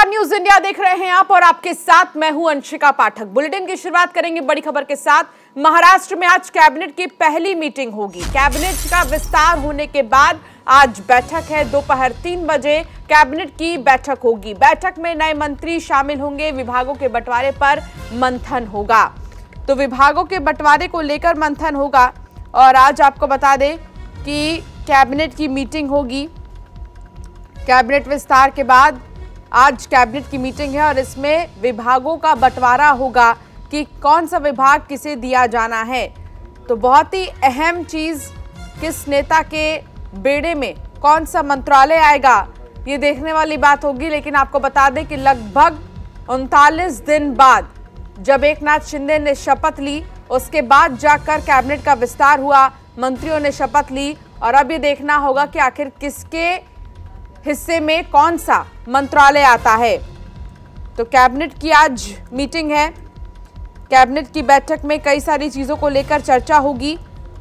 नमस्कार, news India देख रहे हैं आप और आपके साथ मैं हूं अंशिका पाठक। बुलेटिन की शुरुआत करेंगे बड़ी खबर के साथ। महाराष्ट्र में आज कैबिनेट की पहली मीटिंग होगी। कैबिनेट का विस्तार होने के बाद आज बैठक है। दोपहर 3 बजे कैबिनेट की बैठक होगी। बैठक में नए मंत्री शामिल होंगे। विभागों के बंटवारे पर मंथन होगा। तो विभागों के बंटवारे को लेकर मंथन होगा और आज आपको बता दें कि कैबिनेट की मीटिंग होगी। कैबिनेट विस्तार के बाद आज कैबिनेट की मीटिंग है और इसमें विभागों का बंटवारा होगा कि कौन सा विभाग किसे दिया जाना है। तो बहुत ही अहम चीज, किस नेता के बेड़े में कौन सा मंत्रालय आएगा, ये देखने वाली बात होगी। लेकिन आपको बता दें कि लगभग 39 दिन बाद जब एकनाथ शिंदे ने शपथ ली, उसके बाद जाकर कैबिनेट का विस्तार हुआ, मंत्रियों ने शपथ ली और अब ये देखना होगा कि आखिर किसके हिस्से में कौन सा मंत्रालय आता है। तो कैबिनेट की आज मीटिंग है। कैबिनेट की बैठक में कई सारी चीजों को लेकर चर्चा होगी।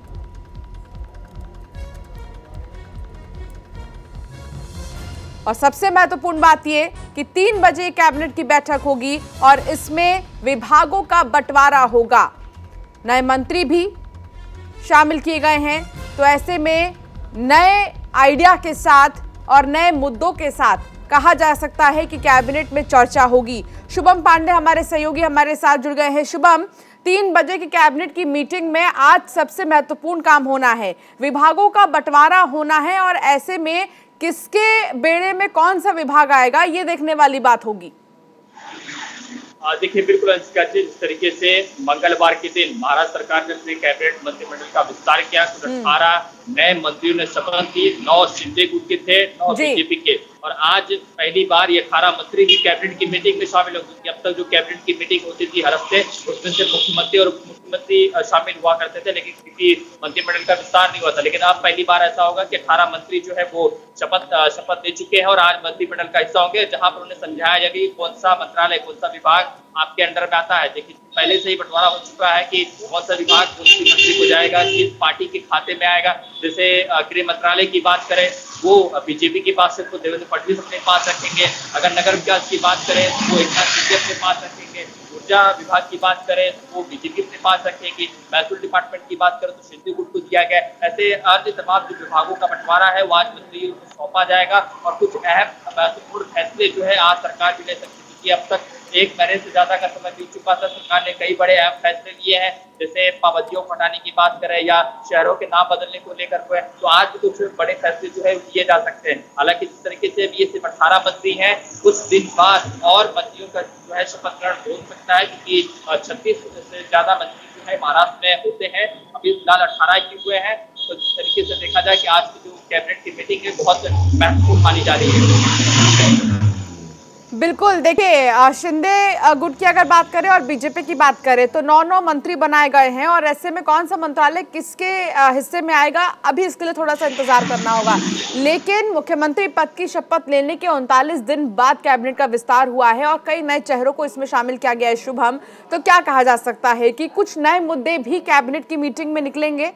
और सबसे महत्वपूर्ण बात यह कि 3 बजे कैबिनेट की बैठक होगी और इसमें विभागों का बंटवारा होगा। नए मंत्री भी शामिल किए गए हैं। तो ऐसे में नए आइडिया के साथ और नए मुद्दों के साथ कहा जा सकता है कि कैबिनेट में चर्चा होगी। शुभम पांडे हमारे सहयोगी हमारे साथ जुड़ गए हैं। शुभम, 3 बजे की कैबिनेट की मीटिंग में आज सबसे महत्वपूर्ण काम होना है, विभागों का बंटवारा होना है और ऐसे में किसके बेड़े में कौन सा विभाग आएगा, ये देखने वाली बात होगी। देखिए, बिल्कुल अंशिका जी, जिस तरीके से मंगलवार के दिन महाराष्ट्र सरकार ने अपने कैबिनेट मंत्रिमंडल का विस्तार किया, 18 नए मंत्रियों ने शपथ ली। 9 शिंदे गुट के थे, 9 बीजेपी के, और आज पहली बार ये 18 मंत्री भी कैबिनेट की मीटिंग में शामिल होंगे। अब तक जो कैबिनेट की मीटिंग होती थी हर हफ्ते, उसमें से मुख्यमंत्री और उप मुख्यमंत्री शामिल हुआ करते थे, लेकिन क्योंकि मंत्रिमंडल का विस्तार नहीं हुआ था। लेकिन अब पहली बार ऐसा होगा कि 18 मंत्री जो है वो शपथ ले चुके हैं और आज मंत्रिमंडल का हिस्सा होंगे, जहां पर उन्हें समझाया जाएगा कि कौन सा मंत्रालय, कौन सा विभाग आपके अंडर में आता है। देखिए, पहले से ही बंटवारा हो चुका है कि कौन सा विभाग कौन सी मंत्री को जाएगा, किस पार्टी के खाते में आएगा। जैसे गृह मंत्रालय की बात करें, वो बीजेपी के पास है तो देवेंद्र फडणवीस अपने पास रखेंगे। अगर नगर विकास की बात करें तो वो एकनाथ शिंदे अपने पास रखेंगे। ऊर्जा विभाग की बात करें तो वो बीजेपी अपने पास रखेगी। महसूल डिपार्टमेंट की बात करें तो शिंदे गुट को दिया गया। ऐसे अन्य तमाम जो विभागों का बंटवारा है वो आज मंत्रियों को सौंपा जाएगा और कुछ अहम महत्वपूर्ण फैसले जो है आज सरकार भी ले सकती है, क्योंकि अब तक 1 महीने से ज्यादा का समय बीत चुका था। सरकार ने कई बड़े अहम फैसले लिए हैं, जैसे पाबंदियों को हटाने की बात करें या शहरों के नाम बदलने को लेकर कोई, तो आज भी कुछ बड़े फैसले जो है लिए जा सकते हैं। हालांकि जिस तरीके से अभी ये सिर्फ 18 मंत्री हैं, कुछ दिन बाद और मंत्रियों का जो है शपथ ग्रहण हो सकता है, क्योंकि 36 से ज्यादा मंत्री जो है महाराष्ट्र में होते हैं। अभी फिलहाल 18 ही हुए हैं। तो जिस तरीके से देखा जाए कि आज की जो कैबिनेट की मीटिंग है बहुत महत्वपूर्ण मानी जा रही है। बिल्कुल, देखिए, शिंदे गुट की अगर बात करें और बीजेपी की बात करें तो 9 मंत्री बनाए गए हैं और ऐसे में कौन सा मंत्रालय किसके हिस्से में आएगा, अभी इसके लिए थोड़ा सा इंतजार करना होगा। लेकिन मुख्यमंत्री पद की शपथ लेने के 39 दिन बाद कैबिनेट का विस्तार हुआ है और कई नए चेहरों को इसमें शामिल किया गया है। शुभम, तो क्या कहा जा सकता है कि कुछ नए मुद्दे भी कैबिनेट की मीटिंग में निकलेंगे?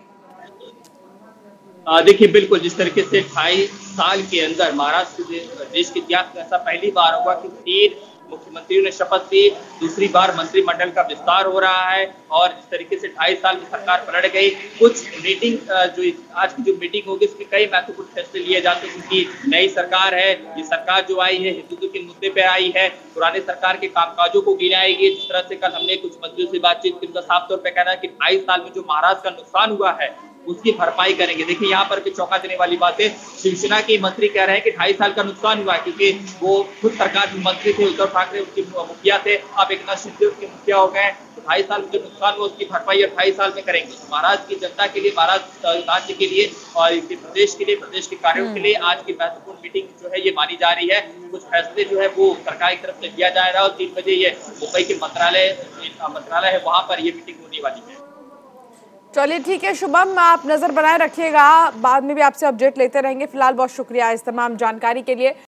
देखिए, बिल्कुल, जिस तरीके से 28 साल के अंदर महाराष्ट्र देश के इतिहास में ऐसा पहली बार हुआ कि 3 मुख्यमंत्रियों ने शपथ ली, दूसरी बार मंत्रिमंडल का विस्तार हो रहा है और जिस तरीके से 28 साल में सरकार पलट गई। कुछ मीटिंग जो आज की जो मीटिंग होगी इसमें कई महत्वपूर्ण फैसले लिए जाते हैं, क्योंकि नई सरकार है। ये सरकार जो आई है हिंदुत्व के मुद्दे पे आई है, पुराने सरकार के कामकाजों को गिनाएगी। जिस तरह से कल हमने कुछ मंत्रियों से बातचीत की, उनका साफ तौर पर कहना है कि 28 साल में जो महाराष्ट्र का नुकसान हुआ है उसकी भरपाई करेंगे। देखिए, यहाँ पर भी चौंका देने वाली बात है, शिवसेना के मंत्री कह रहे हैं कि 2.5 साल का नुकसान हुआ है, क्योंकि वो खुद सरकार में मंत्री थे, उद्धव ठाकरे उनके मुखिया थे, अब एकनाथ शिंदे उनके मुखिया हो गए। तो 2.5 साल में जो नुकसान हुआ उसकी भरपाई 28 साल में करेंगे। महाराष्ट्र की जनता के लिए, महाराष्ट्र राज्य के लिए और प्रदेश के लिए, प्रदेश के कार्यों के लिए आज की महत्वपूर्ण मीटिंग जो है ये मानी जा रही है। कुछ फैसले जो है वो सरकार की तरफ से लिया जा रहा है और 3 बजे ये मुंबई के मंत्रालय है, वहां पर ये मीटिंग होने वाली है। चलिए, ठीक है शुभम, आप नजर बनाए रखिएगा, बाद में भी आपसे अपडेट लेते रहेंगे। फिलहाल बहुत शुक्रिया इस तमाम जानकारी के लिए।